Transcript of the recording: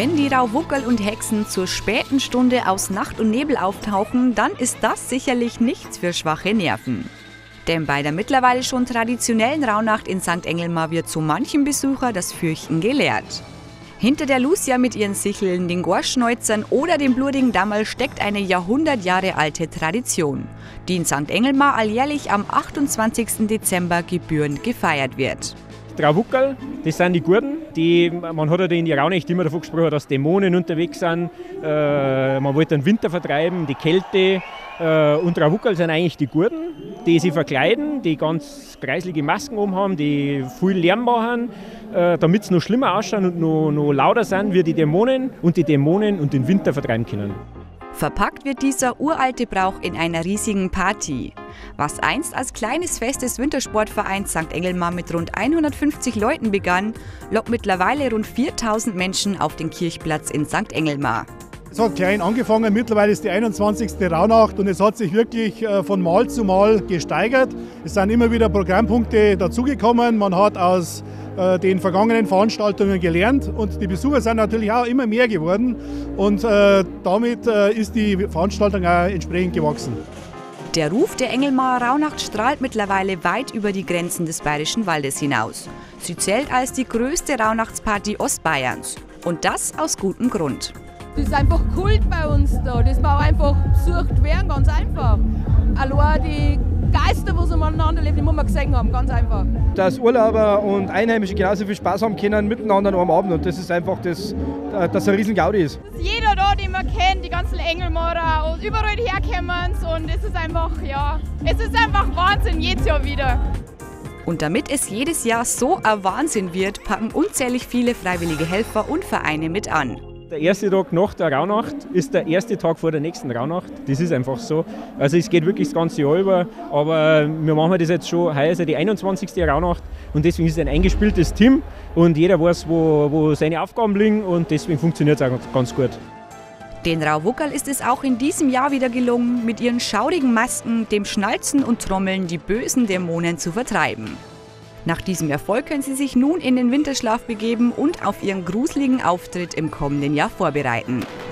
Wenn die Rauwuckerl und Hexen zur späten Stunde aus Nacht und Nebel auftauchen, dann ist das sicherlich nichts für schwache Nerven. Denn bei der mittlerweile schon traditionellen Rauhnacht in St. Engelmar wird so manchem Besucher das Fürchten gelehrt. Hinter der Lucia mit ihren Sicheln, den Gorschneuzern oder dem blutigen Dammerl steckt eine Jahrhundert Jahre alte Tradition, die in St. Engelmar alljährlich am 28. Dezember gebührend gefeiert wird. Die Rauwuckerl, das sind die Gurden. Man hat ja in der Rauhnacht immer davon gesprochen, dass Dämonen unterwegs sind. Man wollte den Winter vertreiben, die Kälte. Und Rauwuckerl sind eigentlich die Gurden, die sich verkleiden, die ganz greislige Masken oben haben, die viel Lärm machen, damit es noch schlimmer ausschauen und noch lauter sind wie die Dämonen und den Winter vertreiben können. Verpackt wird dieser uralte Brauch in einer riesigen Party. Was einst als kleines Fest des Wintersportvereins St. Engelmar mit rund 150 Leuten begann, lockt mittlerweile rund 4000 Menschen auf den Kirchplatz in St. Engelmar. Es hat klein angefangen, mittlerweile ist die 21. Rauhnacht und es hat sich wirklich von Mal zu Mal gesteigert. Es sind immer wieder Programmpunkte dazugekommen. Man hat aus den vergangenen Veranstaltungen gelernt und die Besucher sind natürlich auch immer mehr geworden und damit ist die Veranstaltung auch entsprechend gewachsen. Der Ruf der Engelmarer Rauhnacht strahlt mittlerweile weit über die Grenzen des Bayerischen Waldes hinaus. Sie zählt als die größte Rauhnachtsparty Ostbayerns. Und das aus gutem Grund. Das ist einfach Kult bei uns da. Das muss einfach besucht werden, ganz einfach. Allein die Geister, die so miteinander leben, die muss man gesehen haben, ganz einfach. Dass Urlauber und Einheimische genauso viel Spaß haben können miteinander am Abend und das ist einfach, dass ein riesen Gaudi ist. Dass jeder da, den man kennt, die ganzen Engelmarer und überall herkommen und es ist einfach, ja, es ist einfach Wahnsinn, jedes Jahr wieder. Und damit es jedes Jahr so ein Wahnsinn wird, packen unzählig viele freiwillige Helfer und Vereine mit an. Der erste Tag nach der Rauhnacht ist der erste Tag vor der nächsten Rauhnacht. Das ist einfach so. Also es geht wirklich das ganze Jahr über, aber wir machen das jetzt schon heuer die 21. Rauhnacht und deswegen ist es ein eingespieltes Team und jeder weiß, wo seine Aufgaben liegen und deswegen funktioniert es auch ganz gut. Den Rauwuckerl ist es auch in diesem Jahr wieder gelungen, mit ihren schaurigen Masken, dem Schnalzen und Trommeln die bösen Dämonen zu vertreiben. Nach diesem Erfolg können sie sich nun in den Winterschlaf begeben und auf ihren gruseligen Auftritt im kommenden Jahr vorbereiten.